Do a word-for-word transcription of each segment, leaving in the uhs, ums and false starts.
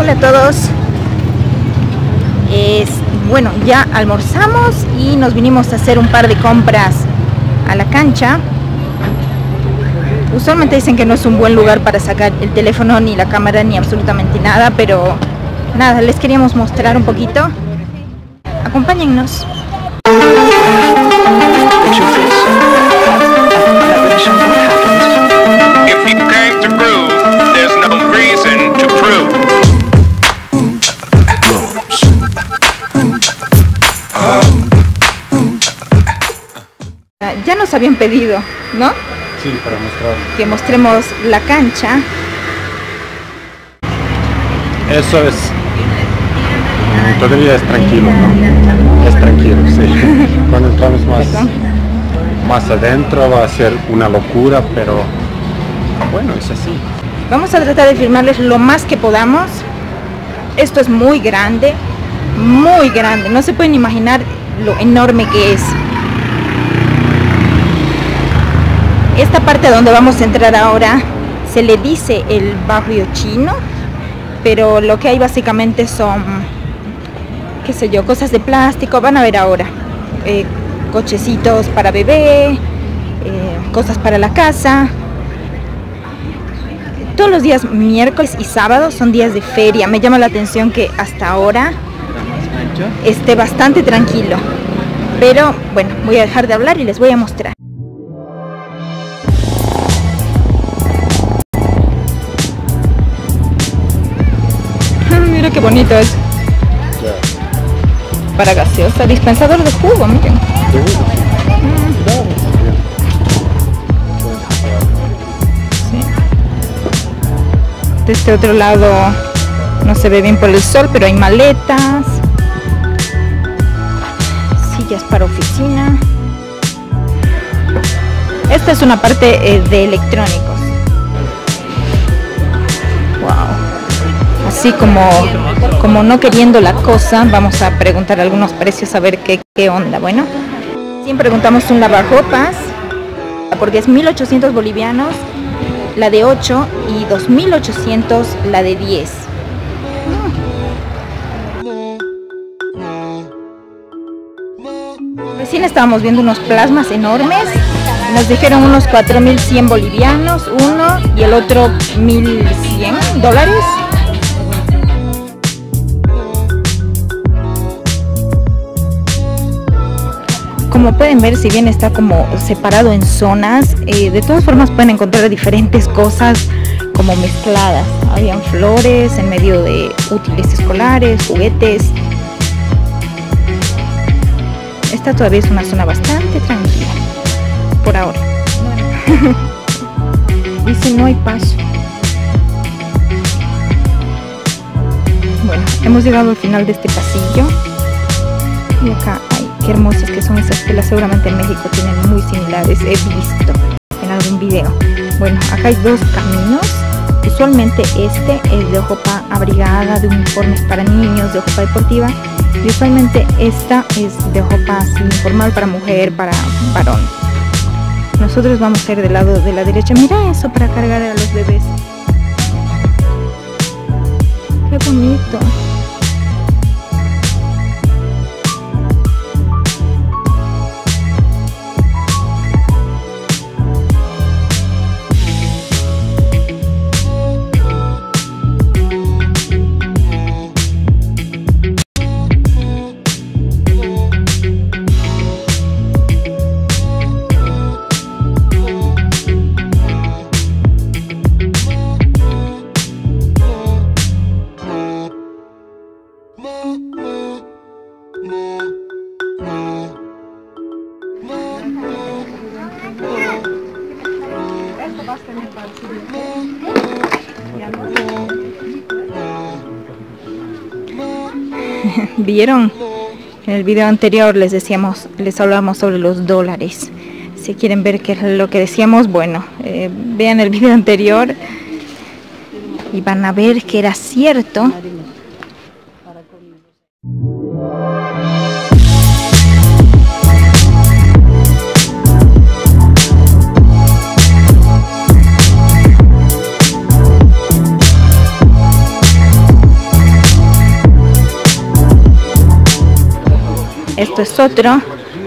Hola a todos. Es, bueno, ya almorzamos y nos vinimos a hacer un par de compras a la cancha. Usualmente dicen que no es un buen lugar para sacar el teléfono, ni la cámara, ni absolutamente nada, pero nada, les queríamos mostrar un poquito. Acompáñennos. Ya nos habían pedido, ¿no? Sí, para mostrar. Que mostremos la cancha. Eso es... Todavía es tranquilo, ¿no? Es tranquilo, sí. Cuando entramos más, más adentro va a ser una locura, pero bueno, es así. Vamos a tratar de filmarles lo más que podamos. Esto es muy grande, muy grande. No se pueden imaginar lo enorme que es. Esta parte donde vamos a entrar ahora se le dice el barrio chino, pero lo que hay básicamente son, qué sé yo, cosas de plástico. Van a ver ahora eh, cochecitos para bebé, eh, cosas para la casa. Todos los días miércoles y sábados son días de feria. Me llama la atención que hasta ahora esté bastante tranquilo, pero bueno, voy a dejar de hablar y les voy a mostrar. Mira qué bonito es. Para gaseosa, dispensador de jugo, miren. Sí. De este otro lado no se ve bien por el sol, pero hay maletas, sillas para oficina. Esta es una parte eh, de electrónicos. Así como, como no queriendo la cosa, vamos a preguntar algunos precios a ver qué, qué onda. Bueno, siempre preguntamos un lavarropas, porque es mil ochocientos bolivianos la de ocho y dos mil ochocientos la de diez. Recién estábamos viendo unos plasmas enormes. Nos dijeron unos cuatro mil cien bolivianos uno y el otro mil cien dólares. Como pueden ver, si bien está como separado en zonas, eh, de todas formas pueden encontrar diferentes cosas como mezcladas. Habían flores en medio de útiles escolares, juguetes. Esta todavía es una zona bastante tranquila, por ahora. Dice no hay paso. Bueno, hemos llegado al final de este pasillo. Y acá hay, qué hermosas que son esas telas, seguramente en México tienen muy similares, he visto en algún video. Bueno, acá hay dos caminos. Usualmente este es de ropa abrigada, de uniformes para niños, de ropa deportiva. Y usualmente esta es de ropa así informal para mujer, para varón. Nosotros vamos a ir del lado de la derecha. Mira eso para cargar a los bebés. Qué bonito. ¿Vieron? En el video anterior les decíamos, les hablamos sobre los dólares. Si quieren ver qué es lo que decíamos, bueno, eh, vean el video anterior y van a ver que era cierto. Esto es otro.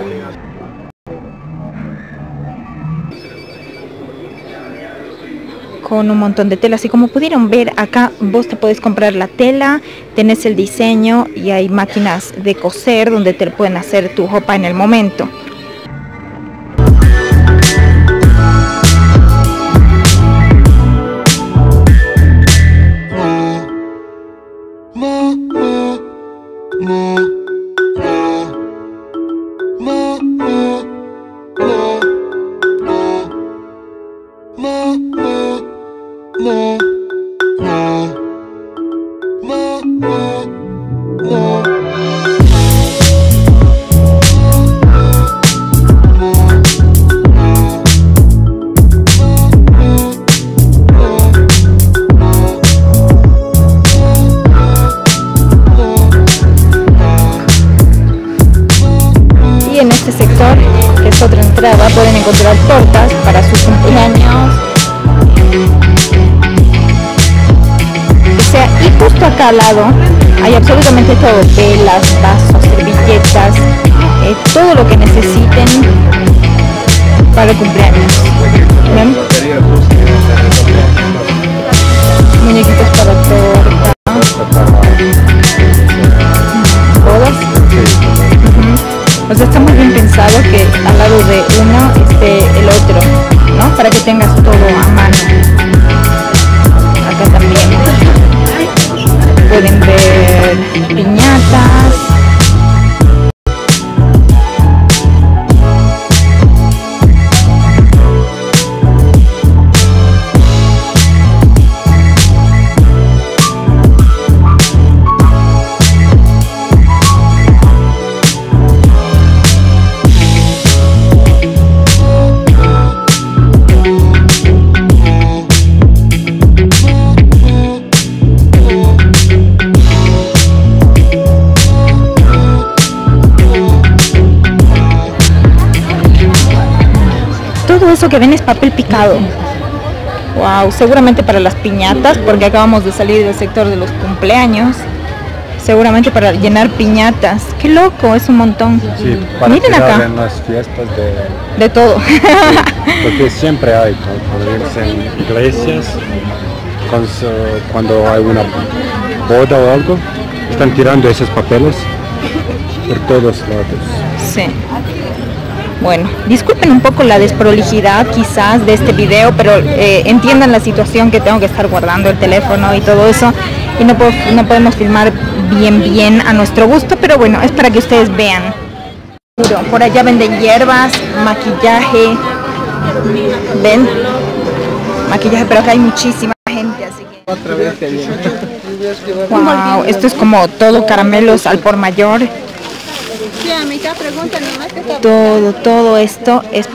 Con un montón de telas, y como pudieron ver acá, vos te puedes comprar la tela, tenés el diseño y hay máquinas de coser donde te pueden hacer tu ropa en el momento. Y en este sector, que es otra entrada, pueden encontrar tortas para sus cumpleaños. O sea, y justo acá al lado hay absolutamente todo: velas, vasos, servilletas, eh, todo lo que necesiten para el cumpleaños. ¿Ven? Muñequitos para torta. ¿Todas? Uh-huh. O sea, está muy bien pensado que al lado de uno esté el otro, ¿no? Para que tengas todo a mano. Acá también pueden ver piñatas. Todo eso que ven es papel picado. Wow, seguramente para las piñatas, porque acabamos de salir del sector de los cumpleaños. Seguramente para llenar piñatas. Qué loco, es un montón. Sí, para miren acá. En las fiestas de, de todo. Sí, porque siempre hay, por en iglesias, con su, cuando hay una boda o algo, están tirando esos papeles por todos lados. Sí. Bueno, disculpen un poco la desprolijidad quizás de este video, pero eh, entiendan la situación, que tengo que estar guardando el teléfono y todo eso, y no, puedo, no podemos filmar bien bien a nuestro gusto, pero bueno, es para que ustedes vean. Por allá venden hierbas, maquillaje, ven, maquillaje, pero acá hay muchísima gente, así que... Wow, esto es como todo caramelos al por mayor. Todo, todo esto es...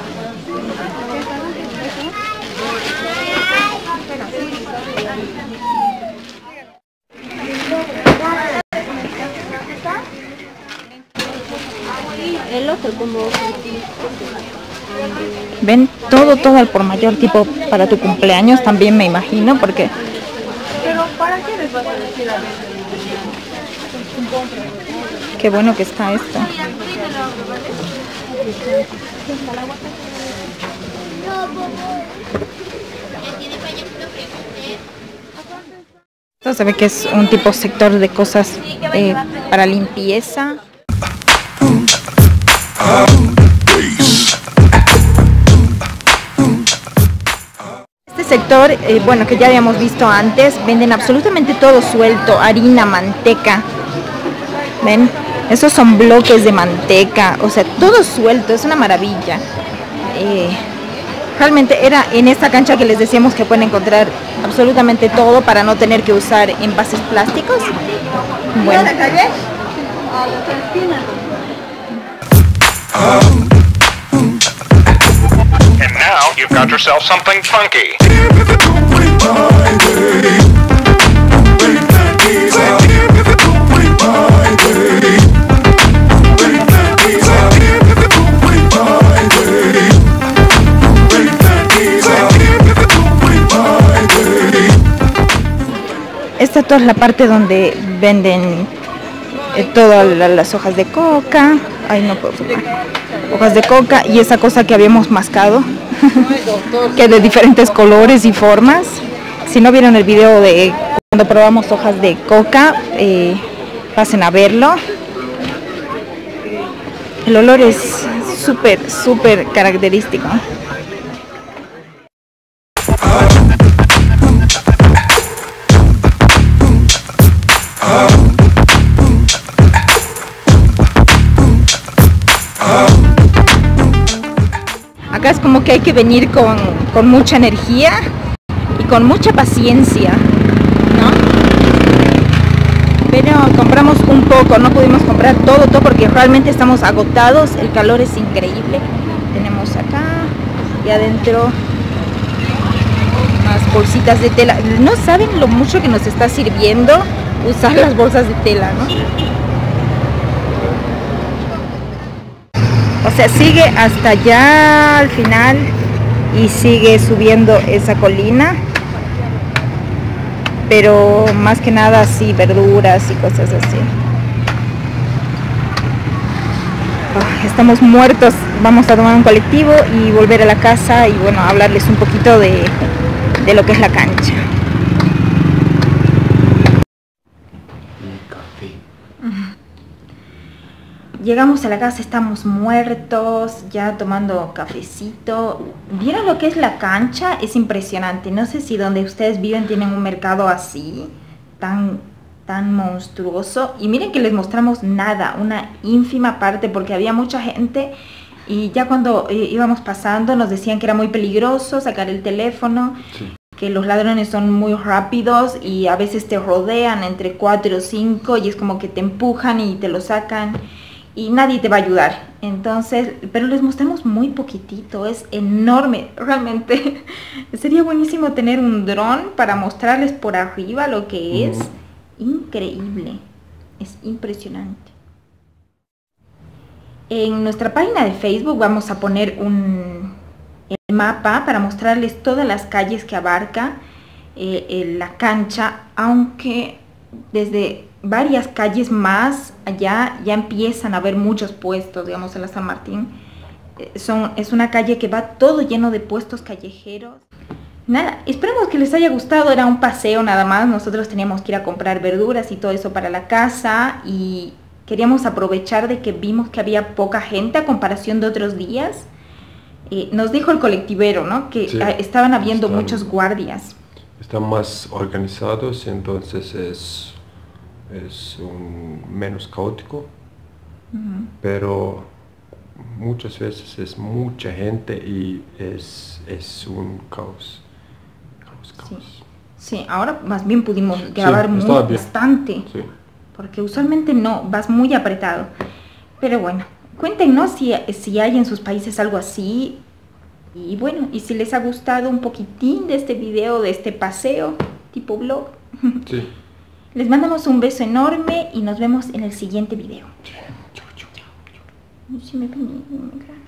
Ven, todo, todo al por mayor, tipo para tu cumpleaños también, me imagino, porque... Pero ¿para qué les vas a decir a veces? Qué bueno que está esto. Esto se ve que es un tipo sector de cosas eh, para limpieza. Este sector, eh, bueno, que ya habíamos visto antes, venden absolutamente todo suelto: harina, manteca. ¿Ven? Esos son bloques de manteca, o sea, todo suelto, es una maravilla. Eh, realmente era en esta cancha que les decíamos que pueden encontrar absolutamente todo para no tener que usar envases plásticos. Bueno. And now you've got yourself something funky. Esta toda es la parte donde venden eh, todas las hojas de coca. Ay, no puedo fumar. Hojas de coca y esa cosa que habíamos mascado, que de diferentes colores y formas. Si no vieron el video de cuando probamos hojas de coca, eh, pasen a verlo. El olor es súper, súper característico. Acá es como que hay que venir con, con mucha energía y con mucha paciencia, ¿no? Pero compramos un poco, no pudimos comprar todo, todo porque realmente estamos agotados, el calor es increíble. Tenemos acá y adentro unas bolsitas de tela. No saben lo mucho que nos está sirviendo usar las bolsas de tela, ¿no? O sea, sigue hasta allá al final y sigue subiendo esa colina. Pero más que nada así, verduras y cosas así. Oh, estamos muertos, vamos a tomar un colectivo y volver a la casa y bueno, hablarles un poquito de, de lo que es la cancha. Llegamos a la casa, estamos muertos, ya tomando cafecito. ¿Vieron lo que es la cancha? Es impresionante. No sé si donde ustedes viven tienen un mercado así, tan, tan monstruoso. Y miren que les mostramos nada, una ínfima parte, porque había mucha gente. Y ya cuando eh, íbamos pasando nos decían que era muy peligroso sacar el teléfono. Sí. Que los ladrones son muy rápidos y a veces te rodean entre cuatro o cinco y es como que te empujan y te lo sacan. Y nadie te va a ayudar. Entonces, pero les mostramos muy poquitito, es enorme. Realmente sería buenísimo tener un dron para mostrarles por arriba lo que es. Mm. Increíble, es impresionante. En nuestra página de Facebook vamos a poner un el mapa para mostrarles todas las calles que abarca eh, eh, la cancha, aunque desde varias calles más allá ya empiezan a haber muchos puestos, digamos en la San Martín. Eh, son, es una calle que va todo lleno de puestos callejeros. Nada, esperemos que les haya gustado, era un paseo nada más, nosotros teníamos que ir a comprar verduras y todo eso para la casa y queríamos aprovechar de que vimos que había poca gente a comparación de otros días. Eh, nos dijo el colectivero, ¿no? Que sí, estaban habiendo están, muchos guardias. Están más organizados, entonces es... es un, menos caótico, uh-huh. Pero muchas veces es mucha gente y es, es un caos. caos, caos. Sí. Sí, ahora más bien pudimos grabar sí, muy, bastante, sí. Porque usualmente no, vas muy apretado. Pero bueno, cuéntenos si, si hay en sus países algo así. Y bueno, y si les ha gustado un poquitín de este video, de este paseo, tipo vlog. Sí. Les mandamos un beso enorme y nos vemos en el siguiente video. Chao, chao, chao. Sí, me